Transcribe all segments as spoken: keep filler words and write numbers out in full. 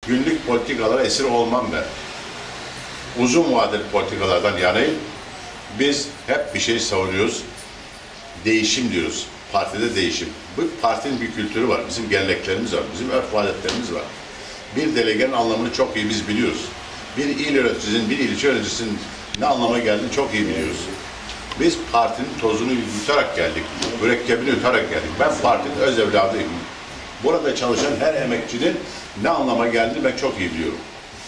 günlük politikalara esir olmam ben. Uzun vadeli politikalardan yanayım. Biz hep bir şey savunuyoruz. Değişim diyoruz. Partide değişim. Bu partinin bir kültürü var. Bizim geleneklerimiz var. Bizim örf ve adetlerimiz var. Bir delegenin anlamını çok iyi biz biliyoruz. Bir il yöneticisinin, bir ilçe yöneticisinin ne anlama geldiğini çok iyi biliyoruz. Biz partinin tozunu yutarak geldik. Mürekkebini yutarak geldik. Ben partinin öz evladıyım. Burada çalışan her emekçinin ne anlama geldiğini ben çok iyi biliyorum.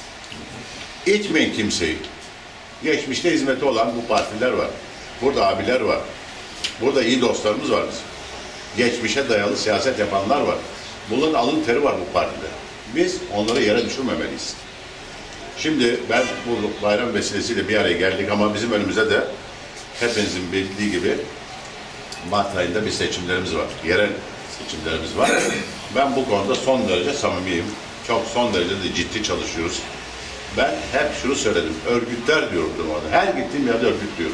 İtmeyin kimseyi. Geçmişte hizmeti olan bu partiler var. Burada abiler var. Burada iyi dostlarımız var bizim. Geçmişe dayalı siyaset yapanlar var. Bunların alın teri var bu partide. Biz onları yere düşürmemeliyiz. Şimdi ben bu bayram vesilesiyle bir araya geldik ama bizim önümüzde de hepinizin bildiği gibi Mart ayında bir seçimlerimiz var. Yerel seçimlerimiz var. Ben bu konuda son derece samimiyim. Çok son derece de ciddi çalışıyoruz. Ben hep şunu söyledim. Örgütler diyorum orada. Her gittiğim yerde örgütlüyorum.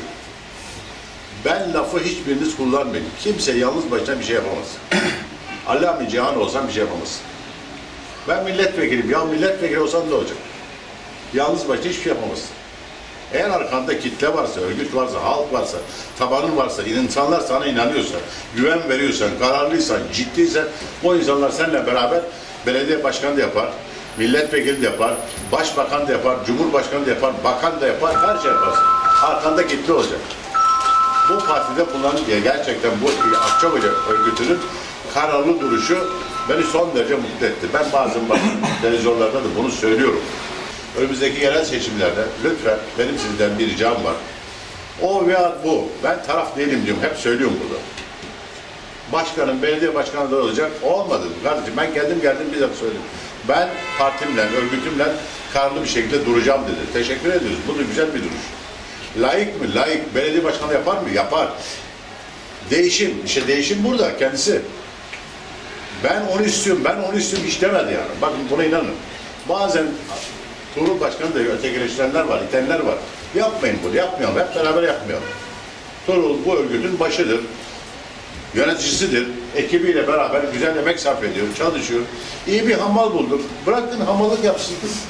Ben lafı hiçbiriniz kullanmayın. Kimse yalnız başına bir şey yapamaz. Allame Cihan olsam bir şey yapamaz. Ben milletvekiliyim. Ya milletvekili olsam ne olacak? Yalnız başına hiçbir şey yapamazsın. Eğer arkanda kitle varsa, örgüt varsa, halk varsa, tabanın varsa, insanlar sana inanıyorsa, güven veriyorsan, kararlıysan, ciddiysen, o insanlar seninle beraber belediye başkanı da yapar, milletvekili de yapar, başbakan da yapar, cumhurbaşkanı da yapar, bakan da yapar, her şey yaparsın. Arkanda kitle olacak. Bu partide bunların gerçekten bu Akçakoca örgütünün kararlı duruşu beni son derece mutlu etti. Ben bazen bakın televizyonlarda da bunu söylüyorum. Önümüzdeki yerel seçimlerde lütfen benim sizden bir ricam var. O veya bu. Ben taraf değilim diyorum. Hep söylüyorum burada. Başkanım, belediye başkanı da olacak. Olmadı. Kardeşim ben geldim geldim bir dakika söyledim. Ben partimle, örgütümle kararlı bir şekilde duracağım dedi. Teşekkür ediyoruz. Bu da güzel bir duruş. Layık mı? Layık. Belediye başkanı yapar mı? Yapar. Değişim. İşte değişim burada kendisi. Ben onu istiyorum, ben onu istiyorum hiç demedi yani. Bakın buna inanın. Bazen Tuğrul Başkanı da ötekileştirenler var, itenler var. Yapmayın bunu, yapmayalım. Hep beraber yapmayalım. Tuğrul bu örgütün başıdır. Yöneticisidir. Ekibiyle beraber güzel emek sarf ediyor, çalışıyor. İyi bir hamal bulduk. Bırakın hamallık yapsın.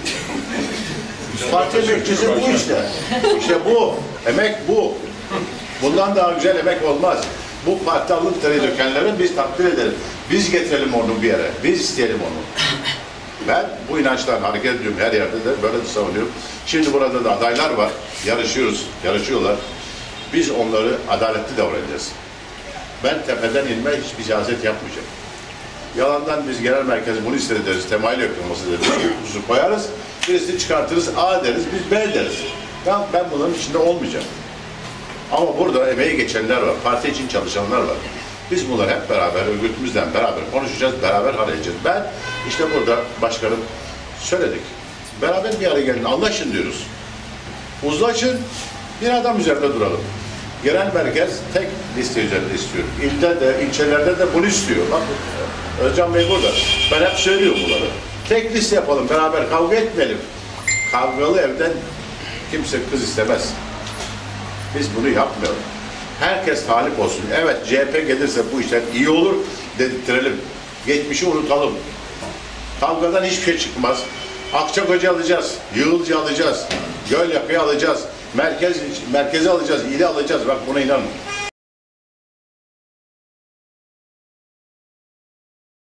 Parti emekçisi bu işte. İşte bu. Emek bu. Bundan daha güzel emek olmaz. Bu parti alın teri dökenleri biz takdir edelim. Biz getirelim onu bir yere. Biz isteyelim onu. Ben bu inançtan hareket ediyorum her yerde de böyle de savunuyorum. Şimdi burada da adaylar var. Yarışıyoruz. Yarışıyorlar. Biz onları adaletli davranacağız. Ben tepeden inme hiçbir siyaset yapmayacağım. Yalandan biz genel merkezi bunu isteriz. Temayül yapılması deriz. Kutusu koyarız. Birisini çıkartırız. A deriz. Biz B deriz. Tamam, ben bunların içinde olmayacağım. Ama burada emeği geçenler var. Parti için çalışanlar var. Biz bunları hep beraber, örgütümüzle beraber konuşacağız, beraber halledeceğiz. Ben işte burada başkanım söyledik. Beraber bir araya gelin, anlaşın diyoruz. Uzlaşın, bir adam üzerinde duralım. Genel merkez tek liste üzerinde istiyor. İlde de, ilçelerde de bunu istiyor. Bak, Özcan Bey burada. Ben hep söylüyorum bunları. Tek liste yapalım, beraber kavga etmeyelim. Kavgalı evden kimse kız istemez. Biz bunu yapmayalım. Herkes talip olsun. Evet, C H P gelirse bu işler iyi olur dedirtelim. Geçmişi unutalım. Kavgadan hiçbir şey çıkmaz. Akçakoca alacağız, Yığılcı alacağız, Gölyakka'yı alacağız, merkez, merkezi alacağız, ili alacağız. Bak buna inanın.